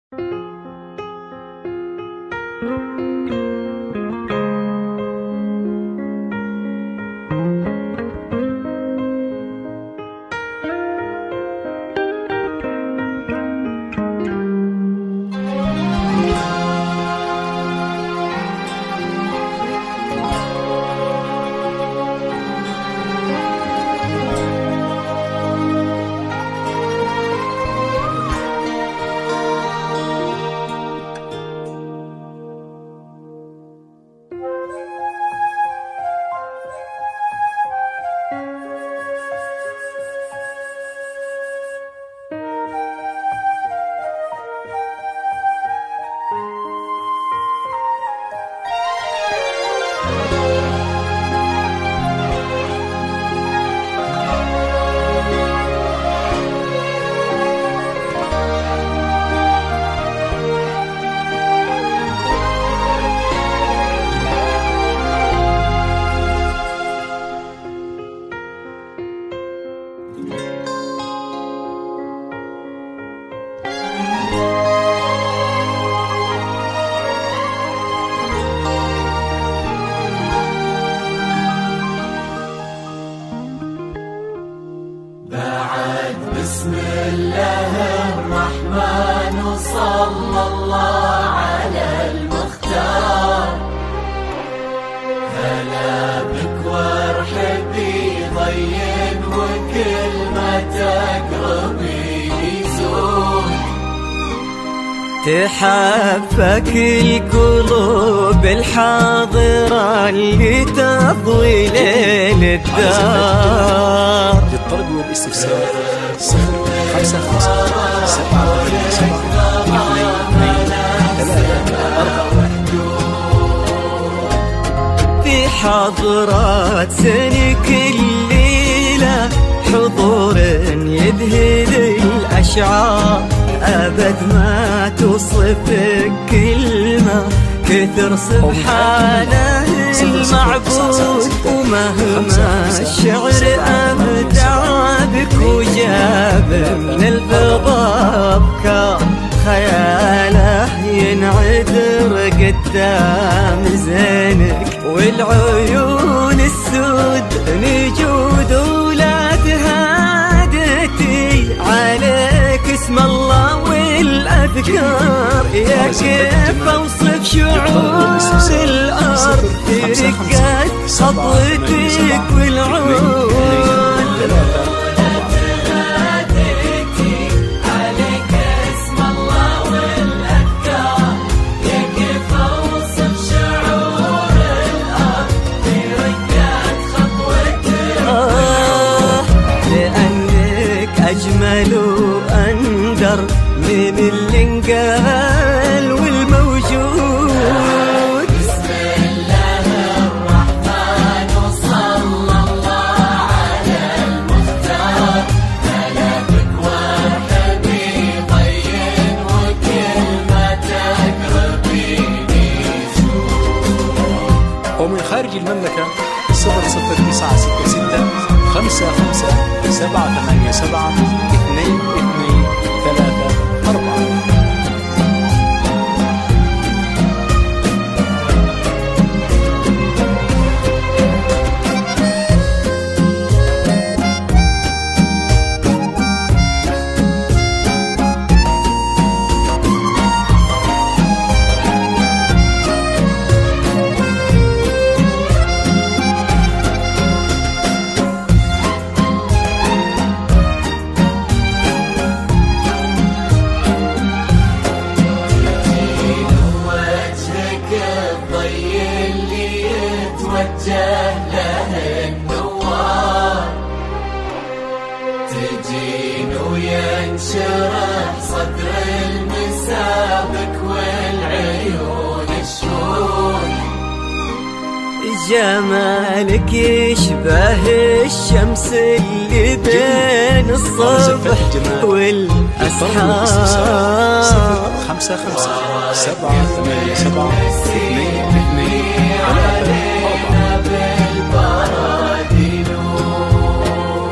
بسم الله الرحمن وصلى الله على المختار. هلا بك وارحبي ضين وكل ما تقربي يزول. تحبك القلوب الحاضرة اللي تضوي ليل الدار. للطلب والاستفسار 055-7 في حضرات سنك الليلة حضور يذهل الأشعار. أبد ما توصفك كلمة كثر سبحانه المعبود. ومهما الشعر أبدع بك وجاب من الفضاء أفكار. خياله ينعذر قدام زينك والعيون السود نجود ولادها دتي عليك اسم الله والأذكار. يا كيف أوصف شعور الأرض برقات خطوتك والعود. أجمل وأندر من اللي انقال والموجود. بسم الله الرحمن وصلى الله على المختار. هلا بك وارحبي ضين وكل ما تقربي يزول. ومن خارج المملكة 00966-787-2234. تجين وينشرح صدر المسابك والعيون الشهود. جمالك يشبه الشمس اللي بين الصبح والأسحار.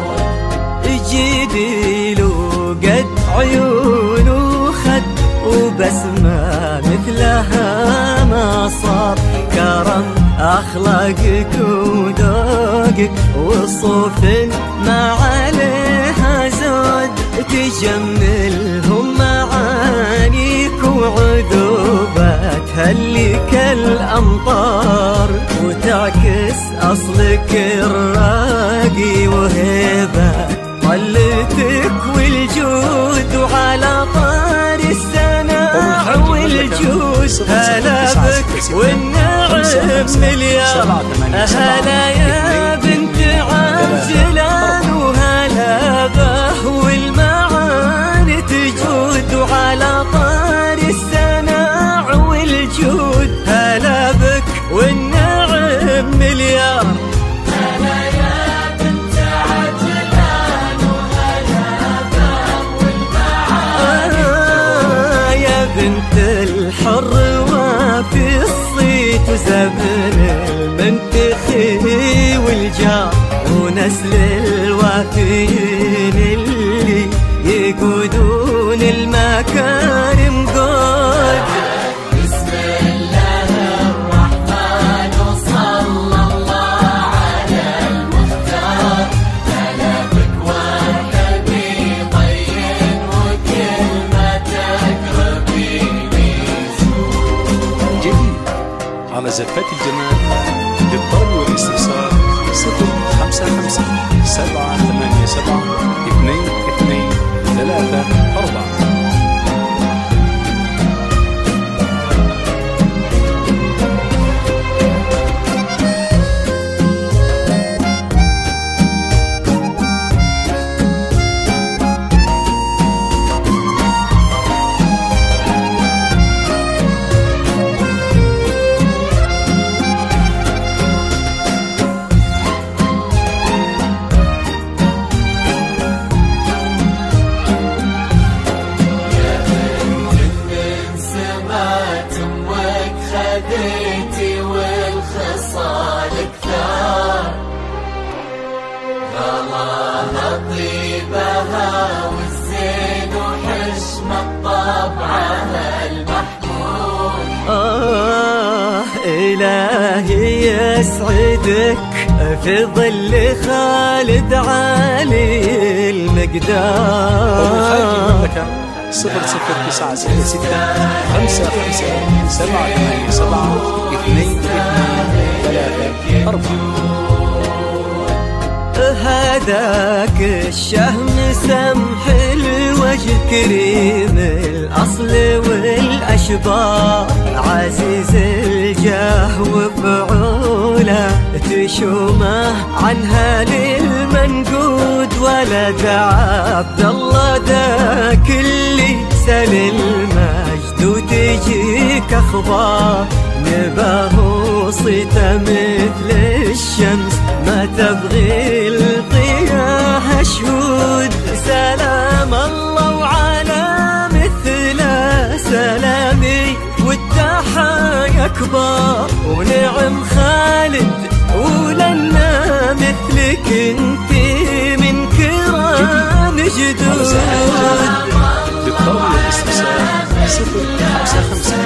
055-787-2234. جديله قد عيونه خد وبسمة مثلها ما صار. كرم أخلاقك وذوقك وصوف ما عليها زود، تجملهم معانيك وعذوباتها اللي كالأمطار، وتعكس أصلك الراقي وهيبة طلتك والجود. وعلى طار السناء والجود هلا بك والنعم مليار. هلا يا بنت عجلان وهلا به والمعاني تجود. وعلى طار السناء والجود هلا بك والنعم مليار. هلا يا بنت عجلان وهلا به والمعاني يا بنت الحر وفي الصيت وزبن المنتخي والجار، ونسل الوافيين اللي يقودون المكارم قود. بسم الله الرحمن وصلى الله على المختار. هلا بك والحبي طين وكلمة تقربيني زور. جديد على زفات الجمال للطلب والاستفسار 055 787 2234. خديتي والخصال كثار، غلاها طيبها والزين وحشمة طبعها المحمود. إلهي يسعدك في ظل خالد عالي المقدار. وخارج المملكة 00966 55 787 2234. هذاك الشهم سمح الوجه كريم الأصل والأشبار، عزيز الجاه وفعوله تشومه عنها للمنقود. ولد عبد الله ذاك اللي سل المجد وتجيك أخبار، نباه صيته مثل الشمس ما تبغي القياها شهود. سلام الله وعلى مثله سلامي والتحايا كبار، ونعم خالد ولنا مثلك انت من كرام جدود. للطلب والاستفسار 055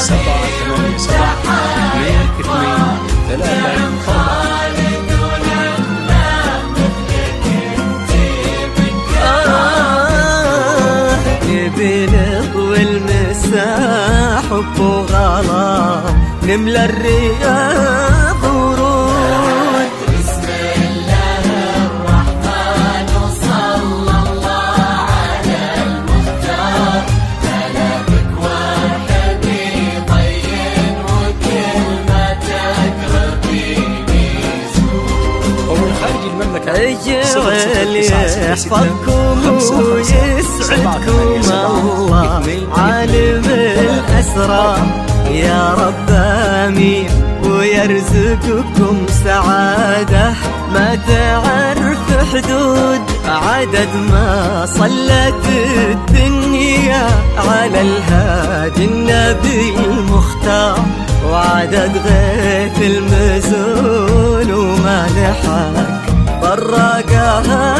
787 2234. بنضوي المساح حب وغلا نملى الرياض ورود. بسم الله الرحمن وصلى الله على المختار. هلا بك والحبي طين وكلمة تقربيني زور. ومن خارج المملكة اجعل يحفظكم ويسعدكم الله عالم الأسرار، يا رب آمين ويرزقكم سعادة ما تعرف حدود. عدد ما صلت الدنيا على الهادي النبي المختار، وعدد غيث المزول وما لحق طرقها